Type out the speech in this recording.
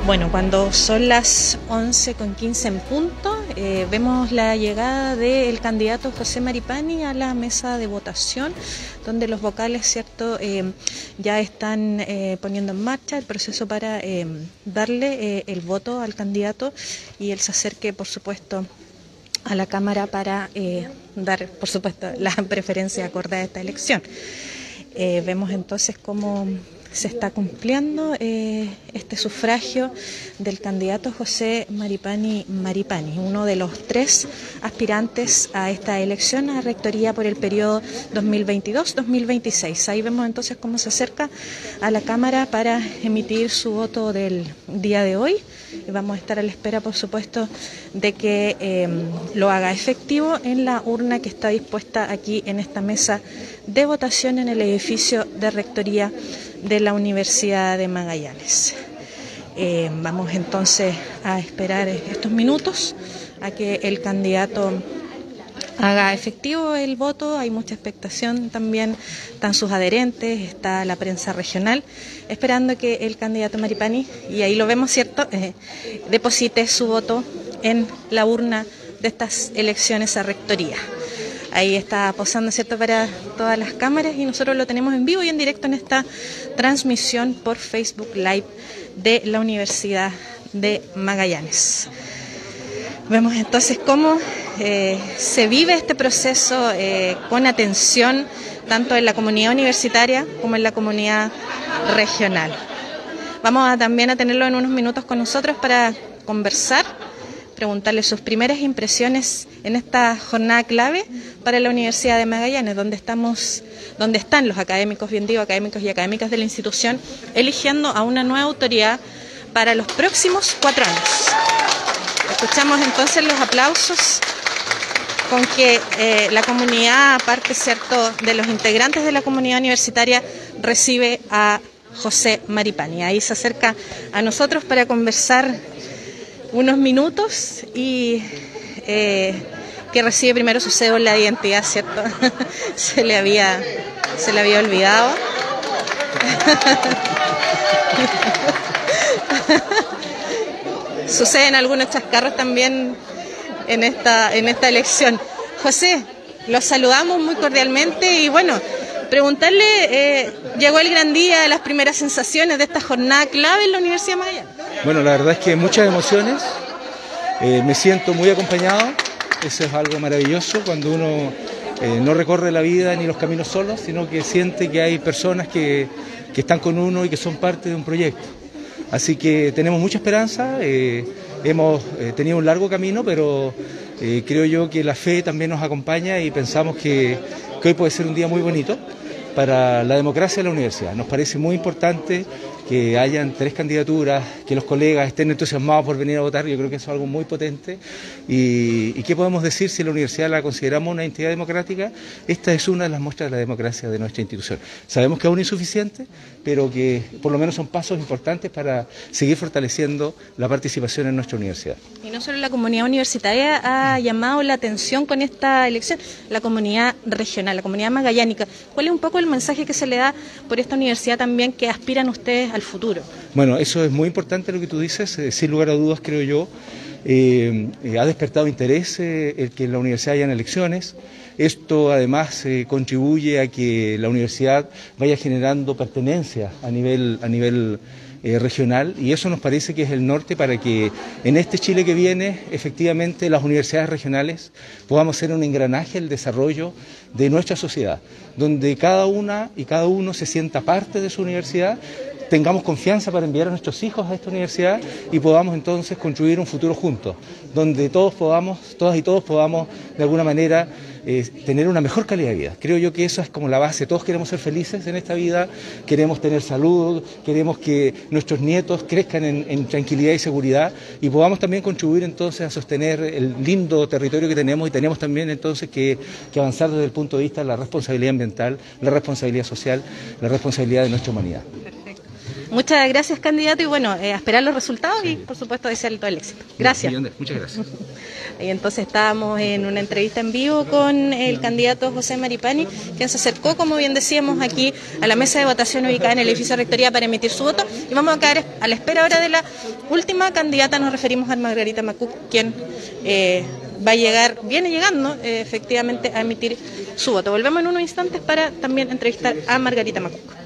Bueno, cuando son las 11:15 en punto, vemos la llegada del candidato José Maripani a la mesa de votación, donde los vocales, ¿cierto?, ya están poniendo en marcha el proceso para darle el voto al candidato, y él se acerque, por supuesto, a la Cámara para dar, por supuesto, la preferencia acorde a esta elección. Vemos entonces cómo se está cumpliendo este sufragio del candidato José Maripani, uno de los 3 aspirantes a esta elección a rectoría por el periodo 2022-2026. Ahí vemos entonces cómo se acerca a la Cámara para emitir su voto del día de hoy. Y vamos a estar a la espera, por supuesto, de que lo haga efectivo en la urna que está dispuesta aquí en esta mesa de votación en el edificio de rectoría de la Universidad de Magallanes. Vamos entonces a esperar estos minutos a que el candidato haga efectivo el voto. Hay mucha expectación también, están sus adherentes, está la prensa regional, esperando que el candidato Maripani, y ahí lo vemos, ¿cierto?, deposite su voto en la urna de estas elecciones a rectoría. Ahí está posando, ¿cierto?, para todas las cámaras, y nosotros lo tenemos en vivo y en directo en esta transmisión por Facebook Live de la Universidad de Magallanes. Vemos entonces cómo se vive este proceso con atención, tanto en la comunidad universitaria como en la comunidad regional. Vamos también a tenerlo en unos minutos con nosotros para conversar, preguntarle sus primeras impresiones en esta jornada clave para la Universidad de Magallanes, donde están los académicos, bien digo, académicos y académicas de la institución, eligiendo a una nueva autoridad para los próximos 4 años. Escuchamos entonces los aplausos con que la comunidad, aparte, ¿cierto?, de los integrantes de la comunidad universitaria, recibe a José Maripani. Ahí se acerca a nosotros para conversar unos minutos y que recibe primero su cédula de identidad, ¿cierto? se le había olvidado. Suceden algunos chascarros también en esta elección. José, los saludamos muy cordialmente y bueno, preguntarle, llegó el gran día, las primeras sensaciones de esta jornada clave en la Universidad de Magallanes. Bueno, la verdad es que muchas emociones, me siento muy acompañado, eso es algo maravilloso cuando uno no recorre la vida ni los caminos solos, sino que siente que hay personas que están con uno y que son parte de un proyecto. Así que tenemos mucha esperanza, hemos tenido un largo camino, pero creo yo que la fe también nos acompaña y pensamos que hoy puede ser un día muy bonito para la democracia de la universidad. Nos parece muy importante que hayan 3 candidaturas, que los colegas estén entusiasmados por venir a votar. Yo creo que eso es algo muy potente. ¿Y qué podemos decir si la universidad la consideramos una entidad democrática? Esta es una de las muestras de la democracia de nuestra institución. Sabemos que aún es insuficiente, pero que por lo menos son pasos importantes para seguir fortaleciendo la participación en nuestra universidad. Y no solo la comunidad universitaria ha llamado la atención con esta elección, la comunidad regional, la comunidad magallánica. ¿Cuál es un poco el mensaje que se le da por esta universidad también que aspiran ustedes al futuro? Bueno, eso es muy importante lo que tú dices, sin lugar a dudas, creo yo. Ha despertado interés el que en la universidad hayan elecciones. Esto además contribuye a que la universidad vaya generando pertenencia a nivel regional, y eso nos parece que es el norte para que en este Chile que viene, efectivamente, las universidades regionales podamos ser un engranaje del desarrollo de nuestra sociedad, donde cada una y cada uno se sienta parte de su universidad, tengamos confianza para enviar a nuestros hijos a esta universidad y podamos entonces construir un futuro juntos, donde todas y todos podamos de alguna manera tener una mejor calidad de vida. Creo yo que eso es como la base. Todos queremos ser felices en esta vida, queremos tener salud, queremos que nuestros nietos crezcan en tranquilidad y seguridad, y podamos también contribuir entonces a sostener el lindo territorio que tenemos, y tenemos también entonces que avanzar desde el punto de vista de la responsabilidad ambiental, la responsabilidad social, la responsabilidad de nuestra humanidad. Muchas gracias, candidato, y bueno, a esperar los resultados y por supuesto desearle todo el éxito. Gracias. Muchas gracias. Y entonces estábamos en una entrevista en vivo con el candidato José Maripani, quien se acercó, como bien decíamos, aquí a la mesa de votación ubicada en el edificio de Rectoría para emitir su voto, y vamos a quedar a la espera ahora de la última candidata. Nos referimos a Margarita Macuc, quien va a llegar, viene llegando efectivamente a emitir su voto. Volvemos en unos instantes para también entrevistar a Margarita Macuc.